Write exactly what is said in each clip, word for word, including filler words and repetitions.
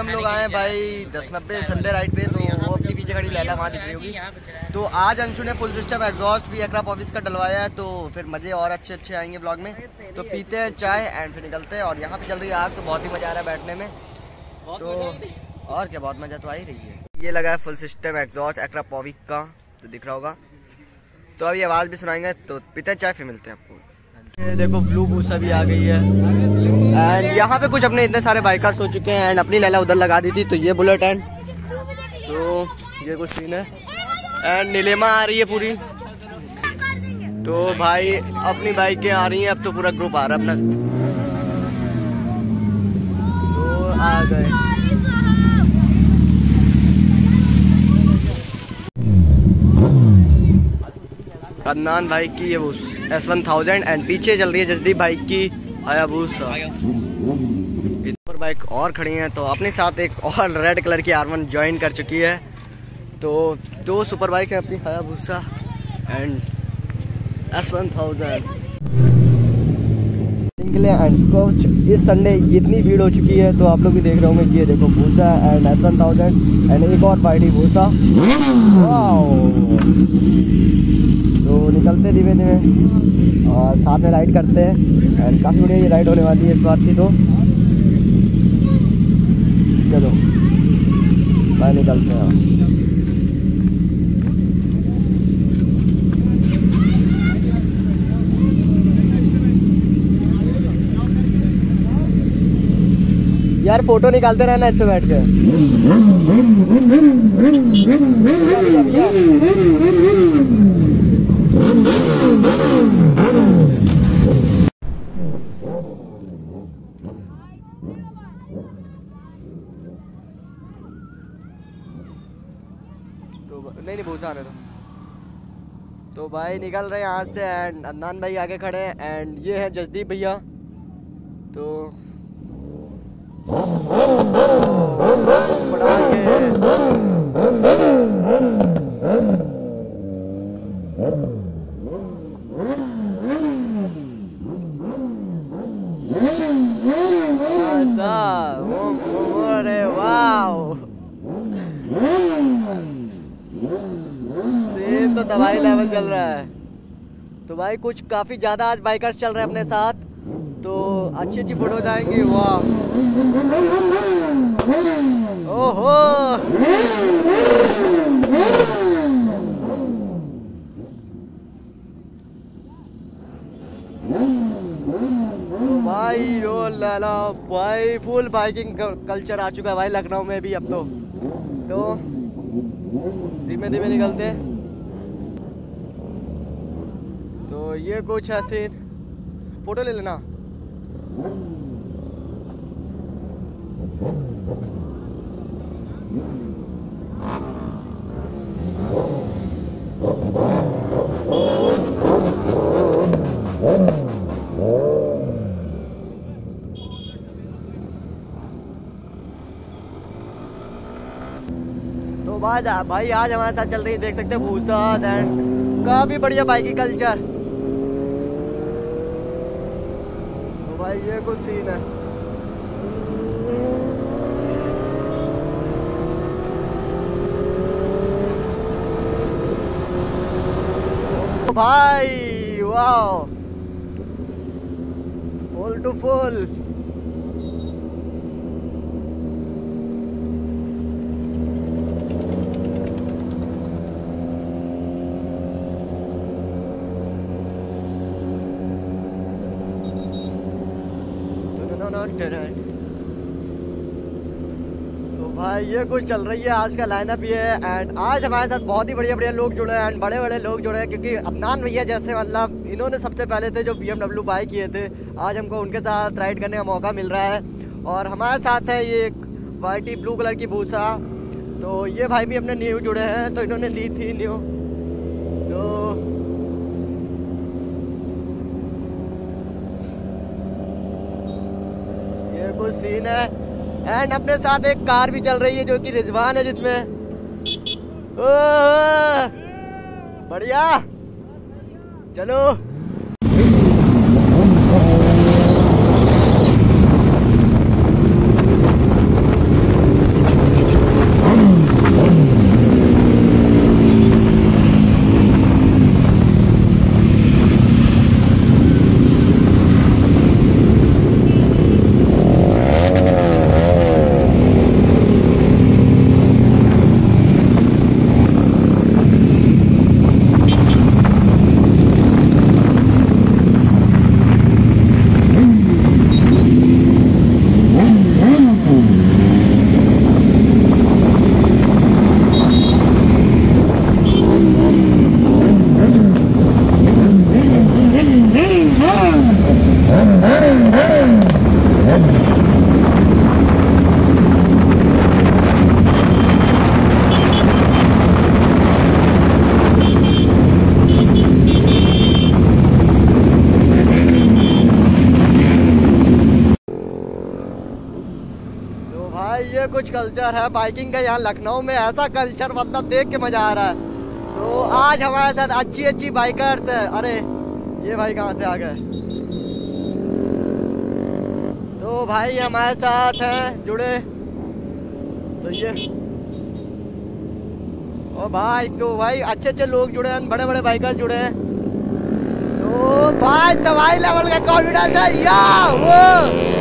हम लोग आए भाई दस नब्बे संडे राइड पे, तो वो अपनी पीछे खड़ी लैला वहाँ दिख रही होगी। तो आज अंशु ने फुल सिस्टम एग्जॉस्ट भी एक्रा ऑफिस का डलवाया है, तो फिर मजे और अच्छे अच्छे आएंगे ब्लॉग में। तो पीते हैं चाय एंड फिर निकलते हैं। और यहाँ पे चल रही है आग, तो बहुत ही मजा आ रहा है बैठने में। तो और क्या, बहुत मजा तो आ ही रही है। ये लगा है full system exhaust Akrapovic का, तो दिख रहा होगा। तो अभी आवाज भी सुनाएंगे, तो पीते हैं चाय फिर मिलते हैं आपको। ये देखो ब्लू बूसा भी आ गई है। एंड यहाँ पे कुछ अपने इतने सारे बाइकर्स हो चुके हैं। एंड अपनी लैला उधर लगा दी थी, तो ये बुलेट एंड तो ये कुछ सीन है। एंड नीलेमा आ रही है पूरी। तो भाई अपनी बाइकें आ रही हैं, अब तो पूरा ग्रुप आ रहा है अपना। तो आ गए अदनान भाई की ये एस वन थाउजेंड एंड पीछे चल रही है जसदीप बाइक की हायाबुसा। पर बाइक और खड़ी हैं, तो अपने साथ एक और रेड कलर की आर वन ज्वाइन कर चुकी है। तो दो सुपर बाइक है अपनी Hayabusa and S one thousand. And इस संडे इतनी भीड़ हो चुकी है, तो आप लोग भी देख रहे होंगे। ये देखो Busa and S one thousand and एक और पार्टी भूसा। तो निकलते धीमे धीमे और साथ में राइड करते हैं। एंड काफ़ी बढ़िया ये राइड होने वाली है इस बार की। तो चलो बाय, निकलते हैं। यार फोटो निकालते रहना इससे बैठ के। तो नहीं नहीं भूसा आने दो। तो भाई निकल रहे हैं यहाँ से। एंड अदनान भाई आगे खड़े हैं एंड ये है जसदीप भैया। तो सेम तो दवाई लेवल चल रहा है। तो भाई कुछ काफी ज्यादा आज बाइकर्स चल रहे हैं अपने साथ, तो अच्छी अच्छी फोटो आएंगी। वाह ओहो भाई ओ लाला भाई, फुल बाइकिंग कल्चर आ चुका है भाई लखनऊ में भी अब तो। तो धीमे धीमे निकलते। तो ये कुछ है सीन, फोटो ले लेना। तो बाद भाई आज हमारे साथ चल रही, देख सकते हैं भूसा एंड काफी बढ़िया बाइकिंग कल्चर। तो भाई ये कुछ सीन है। तो भाई वाओ, फुल टू फुल। तो भाई ये कुछ चल रही है आज का लाइनअप ये है। एंड आज हमारे साथ बहुत ही बढ़िया बढ़िया लोग जुड़े हैं एंड बड़े बड़े लोग जुड़े हैं, क्योंकि अदनान भैया जैसे मतलब इन्होंने सबसे पहले थे जो बी एम डब्ल्यू बाई किए थे। आज हमको उनके साथ राइड करने का मौका मिल रहा है। और हमारे साथ है ये वाइटी ब्लू कलर की भूसा। तो ये भाई भी अपने न्यू जुड़े हैं, तो इन्होंने ली थी न्यू। तो ये कुछ सीन है। एंड अपने साथ एक कार भी चल रही है जो कि रिजवान है, जिसमें बढ़िया। चलो कल्चर है बाइकिंग का यहाँ लखनऊ में, ऐसा कल्चर मतलब देख के मजा आ रहा है। तो आज हमारे साथ अच्छी अच्छी बाइकर्स है। अरे ये भाई कहाँ से आ गए? तो भाई हमारे साथ हैं जुड़े, तो ये ओ भाई, तो भाई अच्छे अच्छे लोग जुड़े हैं, बड़े बड़े बाइकर जुड़े हैं। तो भाई तबाही लेवल का कॉन्फिडेंस है या वो।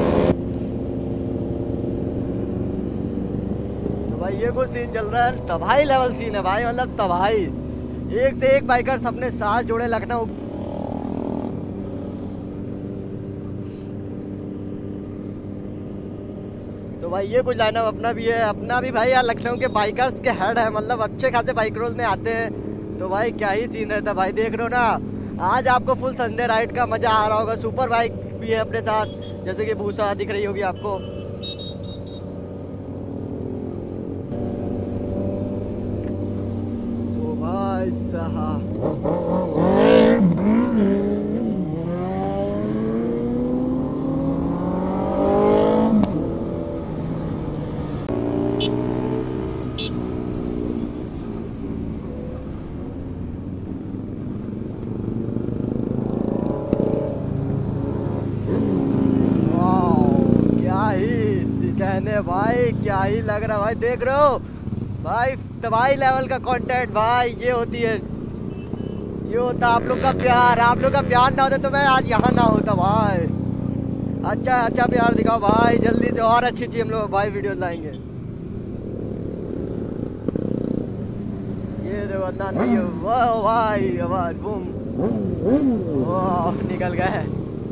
तो भाई ये कुछ सीन चल रहा है, तबाही लेवल सीन है भाई, मतलब तबाही। एक से एक बाइकर्स अपने साथ जुड़े लखनऊ। तो भाई ये कुछ लाइनअप अपना भी है, अपना भी भाई यार लखनऊ के बाइकर्स के हेड है, मतलब अच्छे खासे बाइकरों में आते हैं। तो भाई क्या ही सीन रहता है भाई, देख रहे हो ना। आज आपको फुल संडे राइड का मजा आ रहा होगा। सुपर बाइक भी है अपने साथ, जैसे कि भूसा दिख रही होगी आपको। तो भाई साहब कहने भाई क्या ही लग रहा है भाई, देख रहे हो भाई तबाही लेवल का कंटेंट भाई। ये होती है, ये होता आप लोग का प्यार। आप लोग का प्यार ना होता तो मैं आज यहाँ ना होता भाई। अच्छा अच्छा प्यार दिखाओ भाई, जल्दी से और अच्छी अच्छी हम लोग भाई वीडियो लाएंगे। ये देखो अदनान भाई, वाह भाई आवाज बूम, वाह निकल गए।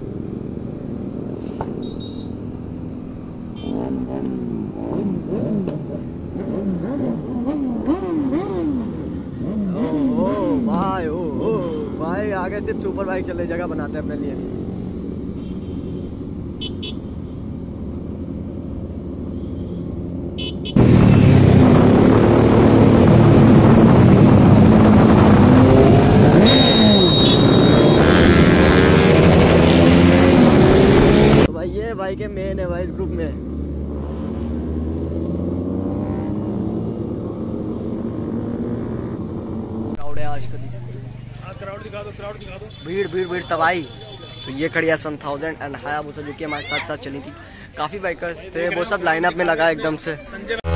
भाई ओ, ओ भाई आगे सिर्फ सुपर बाइक चले, जगह बनाते हैं अपने लिए। तो भाई ये बाइक मेन है भाई इस ग्रुप में। आज का क्राउड दिखा दो, क्राउड दिखा दो, भीड़ भीड़ भीड़ तबाही। तो ये खड़ी S one thousand and Hayabusa जो कि हमारे साथ साथ चली थी। काफ़ी बाइकर्स थे, वो सब लाइनअप में लगा एकदम से।